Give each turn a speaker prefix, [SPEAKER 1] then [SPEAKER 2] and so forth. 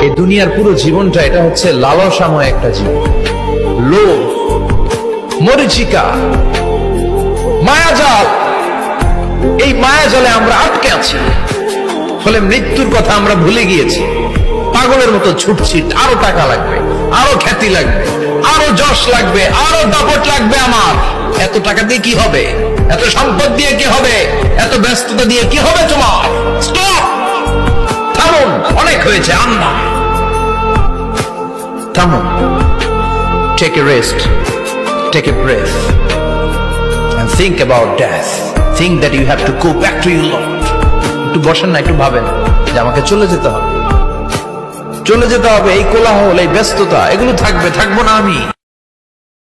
[SPEAKER 1] এই দুনিয়ার পুরো জীবনটা এটা হচ্ছে লালসাময় একটা জীবন, লোভ, মরিচিকা, মায়াজাল। এই মায়াজালে আমরা আটকে আছি, ফলে মৃত্যুর কথা আমরা ভুলে গিয়েছি। পাগলের মতো ছুটছি, আরো টাকা লাগবে, আরো খ্যাতি লাগবে, আরো যশ লাগবে, আরো দাপট লাগবে। আমার এত টাকা দিয়ে কি হবে, এত সম্পদ দিয়ে কি হবে, এত ব্যস্ততা দিয়ে কি হবে তোমার? স্টপ, থামুন, অনেক হয়েছে, আন্না থামুন। Take a rest, take a breath and think about death. Think that you have to go back to your Lord. একটু বসেন না, একটু ভাবেন যে আমাকে চলে যেতে হবে, চলে যেতে হবে। এই কোলাহল, এই ব্যস্ততা, এগুলো থাকবে, থাকবো না আমি।